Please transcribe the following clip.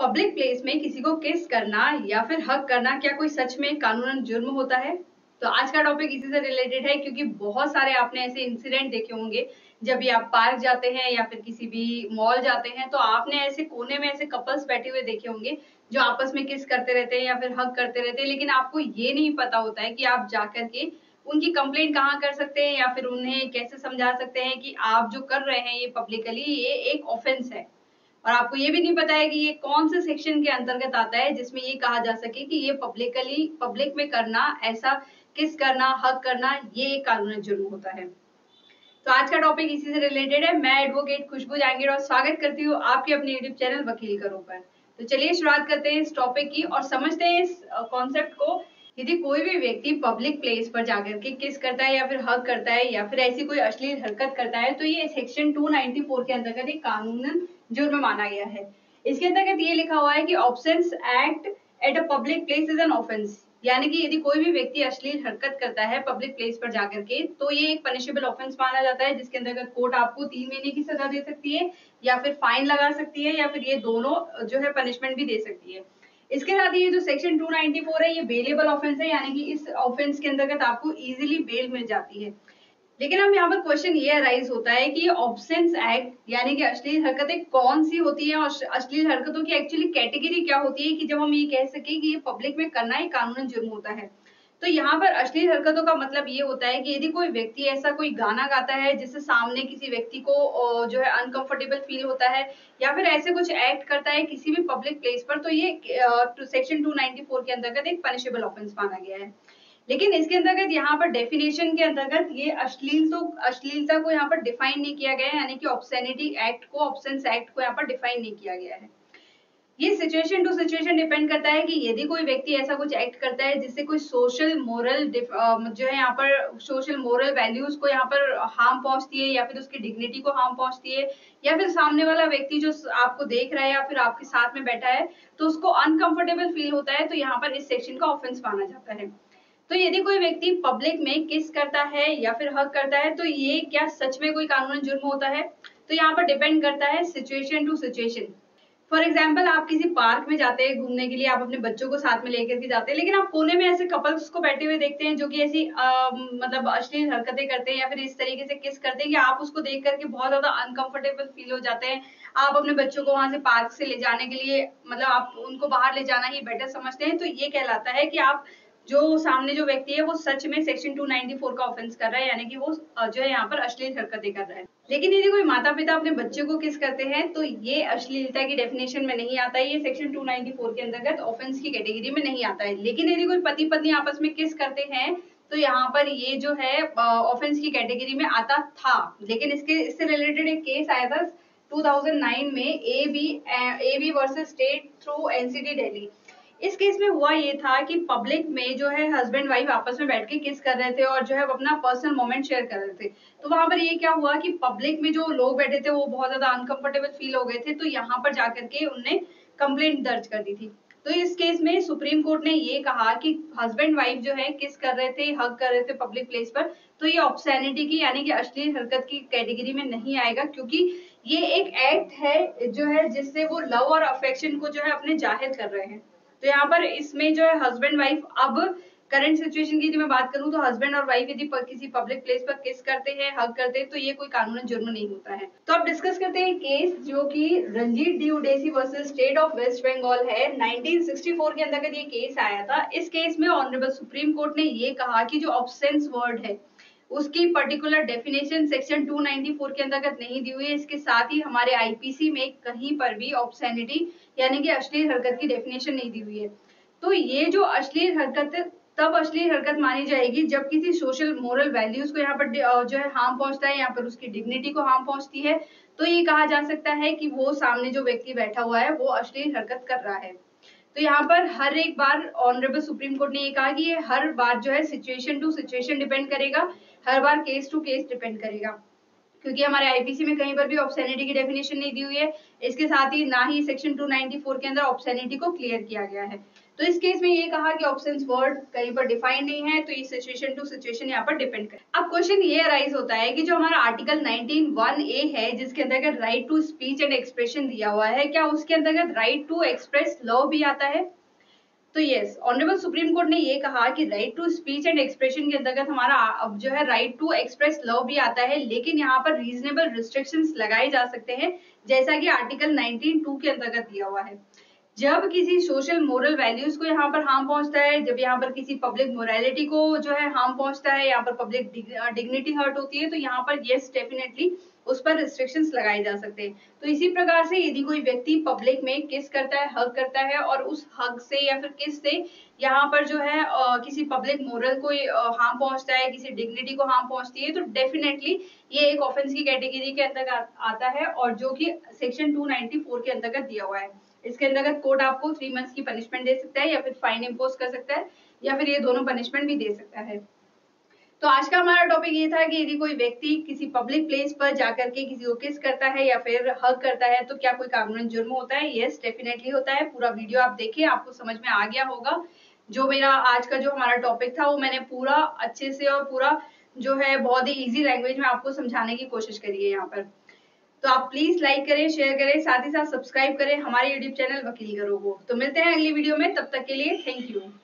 Public place में किसी को किस करना या फिर हक करना क्या कोई सच में कानूनन जुर्म होता है? तो आज का टॉपिक इसी से रिलेटेड है क्योंकि बहुत सारे आपने ऐसे इंसिडेंट देखे होंगे जब भी आप पार्क जाते हैं या फिर किसी भी मॉल जाते हैं तो आपने ऐसे कोने में ऐसे कपल्स बैठे हुए देखे होंगे जो आपस में किस करते रहते हैं या फिर हक करते रहते हैं, लेकिन आपको ये नहीं पता होता है कि आप जाकर के उनकी कंप्लेंट कहाँ कर सकते हैं या फिर उन्हें कैसे समझा सकते हैं कि आप जो कर रहे हैं ये पब्लिकली ये एक ऑफेंस है। और आपको ये भी नहीं पता है कि ये कौन से सेक्शन के अंतर्गत आता है जिसमें ये कहा जा सके कि ये पब्लिक में करना, ऐसा किस करना, हक करना, ये एक कानूनी जुर्म होता है। तो आज का टॉपिक इसी से रिलेटेड है। मैं एडवोकेट खुशबू जहांगीर और स्वागत करती हूँ आपके अपने यूट्यूब चैनल वकील करो पर। तो चलिए शुरुआत करते हैं इस टॉपिक की और समझते हैं इस कॉन्सेप्ट को। यदि कोई भी व्यक्ति पब्लिक प्लेस पर जाकर के किस करता है या फिर हक करता है या फिर ऐसी कोई अश्लील हरकत करता है तो ये सेक्शन 294 के अंतर्गत एक कानूनन जुर्म माना गया है। इसके अंतर्गत ये लिखा हुआ है कि offence act at a public place is an offence, यानी कि यदि कोई भी व्यक्ति अश्लील हरकत करता है पब्लिक प्लेस पर जाकर के तो ये एक पनिशेबल ऑफेंस माना जाता है, जिसके अंतर्गत कोर्ट आपको 3 महीने की सजा दे सकती है या फिर फाइन लगा सकती है या फिर ये दोनों जो है पनिशमेंट भी दे सकती है। इसके साथ ही ये जो सेक्शन 294 है ये बेलेबल ऑफेंस है, यानी कि इस ऑफेंस के अंतर्गत आपको इजीली बेल मिल जाती है। लेकिन अब यहाँ पर क्वेश्चन ये अराइज होता है कि ऑफेंस एक्ट यानी कि अश्लील हरकतें कौन सी होती हैं और अश्लील हरकतों की एक्चुअली कैटेगरी क्या होती है कि जब हम ये कह सके कि ये पब्लिक में करना ही कानूनन जुर्म होता है। तो यहाँ पर अश्लील हरकतों का मतलब ये होता है कि यदि कोई व्यक्ति ऐसा कोई गाना गाता है जिससे सामने किसी व्यक्ति को जो है अनकंफर्टेबल फील होता है या फिर ऐसे कुछ एक्ट करता है किसी भी पब्लिक प्लेस पर, तो ये सेक्शन 294 के अंतर्गत एक पनिशेबल ऑफेंस माना गया है। लेकिन इसके अंतर्गत यहाँ पर डेफिनेशन के अंतर्गत ये अश्लीलता को यहाँ पर डिफाइन नहीं किया गया है, यानी कि ऑब्सैनिटी एक्ट को, ऑब्सेंस एक्ट को यहाँ पर डिफाइन नहीं किया गया है। ये सिचुएशन टू सिचुएशन डिपेंड करता है कि यदि कोई व्यक्ति ऐसा कुछ एक्ट करता है जिससे कोई सोशल मोरल जो है यहाँ पर सोशल मोरल वैल्यूज को यहाँ पर हार्म पहुंचती है या फिर उसकी डिग्निटी को हार्म पहुंचती है या फिर सामने वाला व्यक्ति जो आपको देख रहा है या फिर आपके साथ में बैठा है तो उसको अनकंफर्टेबल फील होता है, तो यहाँ पर इस सेक्शन का ऑफेंस माना जाता है। तो यदि कोई व्यक्ति पब्लिक में किस करता है या फिर हक करता है तो ये क्या सच में कोई कानूनी जुर्म होता है? तो यहाँ पर डिपेंड करता है situation to situation. For example आप किसी पार्क में जाते हैं घूमने के लिए, आप अपने बच्चों को साथ में लेकर के जाते हैं, लेकिन आप कोने में ऐसे कपल्स को बैठे हुए देखते हैं जो कि ऐसी मतलब अश्लील हरकतें करते हैं या फिर इस तरीके से किस करते हैं कि आप उसको देख करके बहुत ज्यादा अनकंफर्टेबल फील हो जाते हैं। आप अपने बच्चों को वहां से पार्क से ले जाने के लिए मतलब आप उनको बाहर ले जाना ही बेटर समझते हैं, तो ये कहलाता है कि आप जो सामने जो व्यक्ति है वो सच में सेक्शन 294 का ऑफेंस कर रहा है, यानी कि वो जो है यहाँ पर अश्लील हरकतें कर रहा है। लेकिन यदि कोई माता पिता अपने बच्चे को किस करते हैं तो ये अश्लीलता की डेफिनेशन में नहीं आता है, ये सेक्शन 294 के अंतर्गत ऑफेंस की कैटेगरी में नहीं आता है। लेकिन यदि कोई पति पत्नी आपस में किस करते हैं तो यहाँ पर ये जो है ऑफेंस की कैटेगरी में आता था। लेकिन इससे रिलेटेड एक केस आया था 2009 में, A B versus state through NCT Delhi. इस केस में हुआ ये था कि पब्लिक में जो है हस्बैंड वाइफ आपस में बैठ के किस कर रहे थे और जो है अपना पर्सनल मोमेंट शेयर कर रहे थे। तो वहां पर ये क्या हुआ कि पब्लिक में जो लोग बैठे थे वो बहुत ज्यादा अनकंफर्टेबल फील हो गए थे, तो यहाँ पर जाकर के उनने कंप्लेंट दर्ज कर दी थी। तो इस केस में सुप्रीम कोर्ट ने ये कहा कि हस्बैंड वाइफ जो है किस कर रहे थे, हग कर रहे थे पब्लिक प्लेस पर, तो ये ऑब्सैनिटी की यानी कि अश्लील हरकत की कैटेगरी में नहीं आएगा, क्योंकि ये एक एक्ट है जो है जिससे वो लव और अफेक्शन को जो है अपने जाहिर कर रहे हैं। तो यहाँ पर इसमें जो है हस्बैंड वाइफ, अब करंट सिचुएशन की यदि मैं बात करूं तो हस्बैंड और वाइफ यदि किसी पब्लिक प्लेस पर किस करते हैं, हग करते हैं, तो ये कोई कानूनन जुर्म नहीं होता है। तो अब डिस्कस करते हैं केस जो कि Ranjit D Udeshi versus state of West Bengal है। 1964 के अंतर्गत ये केस आया था। इस केस में ऑनरेबल सुप्रीम कोर्ट ने ये कहा कि जो ऑब्सेंस वर्ड है उसकी पर्टिकुलर डेफिनेशन सेक्शन 294 के अंतर्गत नहीं दी हुई है। इसके साथ ही हमारे आईपीसी में कहीं पर भी ऑब्सैनिटी यानी कि अश्लील हरकत की डेफिनेशन नहीं दी हुई है। तो ये जो अश्लील हरकत तब अश्लील हरकत मानी जाएगी जब किसी सोशल मोरल वैल्यूज को यहाँ पर जो है हार्म पहुंचता है, यहाँ पर उसकी डिग्निटी को हार्म पहुंचती है, तो ये कहा जा सकता है कि वो सामने जो व्यक्ति बैठा हुआ है वो अश्लील हरकत कर रहा है। तो यहाँ पर हर एक बार ऑनरेबल सुप्रीम कोर्ट ने ये कहा कि ये हर बार जो है सिचुएशन टू सिचुएशन डिपेंड करेगा, हर बार केस टू केस डिपेंड करेगा। क्योंकि हमारे आईपीसी में कहीं पर भी ऑब्सैनिटी की डेफिनेशन नहीं दी हुई है। इसके साथ ही ना ही सेक्शन 294 के अंदर ऑब्सैनिटी को क्लियर किया गया है। तो इस केस में ये कहा कि ऑब्सेंस वर्ड कहीं पर डिफाइन नहीं है, तो ये सिचुएशन टू सिचुएशन यहाँ पर डिपेंड करे। अब क्वेश्चन ये अराइज होता है कि जो हमारा आर्टिकल 19(1)(a है, जिसके अंतर्गत right to speech and expression दिया हुआ है, क्या उसके अंतर्गत राइट टू एक्सप्रेस लव भी आता है? तो यस, ऑनरेबल सुप्रीम कोर्ट ने ये कहा कि right to speech and expression के अंतर्गत हमारा अब जो है राइट टू एक्सप्रेस लव भी आता है, लेकिन यहाँ पर रीजनेबल रिस्ट्रिक्शंस लगाए जा सकते हैं, जैसा कि आर्टिकल 19(2) के अंतर्गत दिया हुआ है। जब किसी सोशल मोरल वैल्यूज को यहाँ पर हार्म पहुंचता है, जब यहाँ पर किसी पब्लिक मोरालिटी को जो है हार्म पहुंचता है, यहाँ पर पब्लिक डिग्निटी हर्ट होती है, तो यहाँ पर यस डेफिनेटली उस पर रिस्ट्रिक्शंस लगाए जा सकते हैं। तो इसी प्रकार से यदि कोई व्यक्ति पब्लिक में किस करता है, हग करता है, और उस हग से या फिर किस से यहाँ पर जो है किसी पब्लिक मोरल को हार्म पहुंचता है, किसी डिग्निटी को हार्म पहुंचती है, तो डेफिनेटली ये एक ऑफेंस की कैटेगरी के अंतर्गत आता है, और जो कि सेक्शन 294 के अंतर्गत दिया हुआ है। इसके अंतर्गत कोर्ट आपको 3 मंथ्स की पनिशमेंट दे सकता है, या फिर फाइन इम्पोज कर सकता है, या फिर ये दोनों पनिशमेंट भी दे सकता है। तो आज का हमारा टॉपिक ये था कि यदि कोई व्यक्ति किसी पब्लिक प्लेस पर जाकर के किसी को किस करता है या फिर हग करता है, तो क्या कोई कानूनन जुर्म होता है? यस डेफिनेटली होता है। पूरा वीडियो आप देखिए, आपको समझ में आ गया होगा। जो मेरा आज का जो हमारा टॉपिक था, वो मैंने पूरा अच्छे से और पूरा जो है बहुत ही इजी लैंग्वेज में आपको समझाने की कोशिश करी है यहाँ पर। तो आप प्लीज लाइक करें, शेयर करें, साथ ही साथ सब्सक्राइब करें हमारे यूट्यूब चैनल वकील करो को। तो मिलते हैं अगली वीडियो में, तब तक के लिए थैंक यू।